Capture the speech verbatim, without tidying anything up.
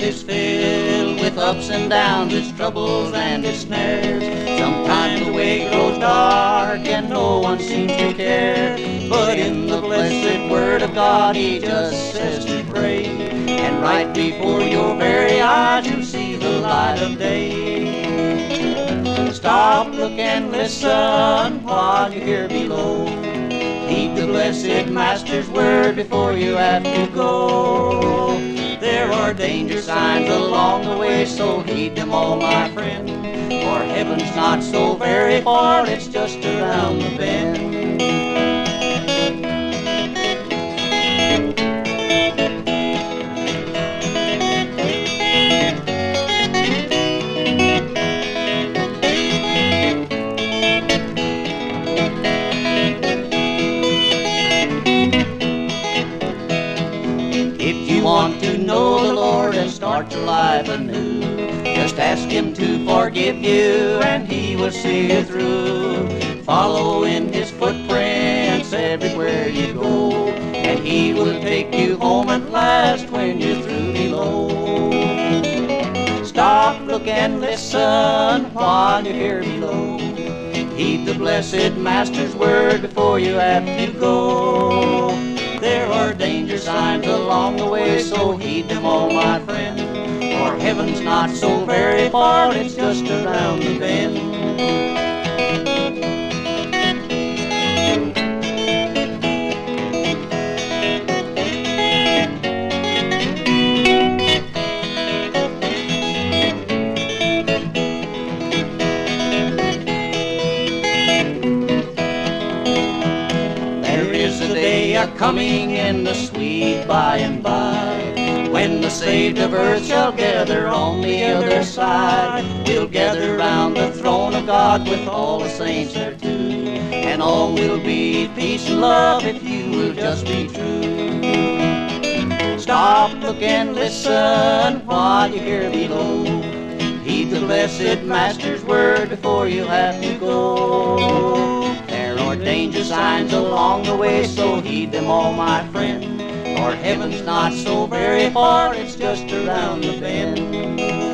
is filled with ups and downs, its troubles and its snares. Sometimes the way grows dark and no one seems to care, but in the blessed Word of God He just says to pray, and right before your very eyes you'll see the light of day. Stop, look and listen while you're here below. Heed the blessed Master's word before you have to go. There are danger signs along the way, so heed them all, my friend, for heaven's not so very far, it's just around the bend. If you want to know the Lord and start your life anew, just ask Him to forgive you and He will see you through. Follow in His footprints everywhere you go, and He will take you home at last when you're through below. Stop, look and listen while you're here below. Heed the blessed Master's word before you have to go. There are danger signs along the way, so heed them all, my friend, for heaven's not so very far, it's just around the bend. The day are coming in the sweet by and by, when the saved of earth shall gather on the other side. We'll gather round the throne of God with all the saints there too, and all will be peace and love if you will just be true. Stop, look and listen while you're here below. Heed the blessed Master's word before you have to go. Danger signs along the way, so heed them all, my friend, for heaven's not so very far, it's just around the bend.